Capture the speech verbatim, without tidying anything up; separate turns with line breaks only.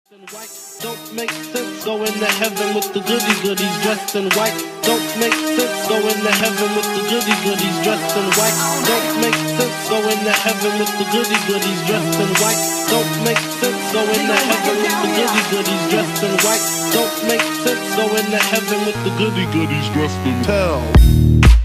White don't make sense, going to heaven with the goody goodies dressed in white. Don't make sense, going to heaven with the goody goodies dressed in white. Don't make sense, going to heaven with the goody goodies dressed in white. Don't make sense, going to heaven with the goody goodies dressed in white. Don't make sense, going to heaven with the goody goodies dressed in white.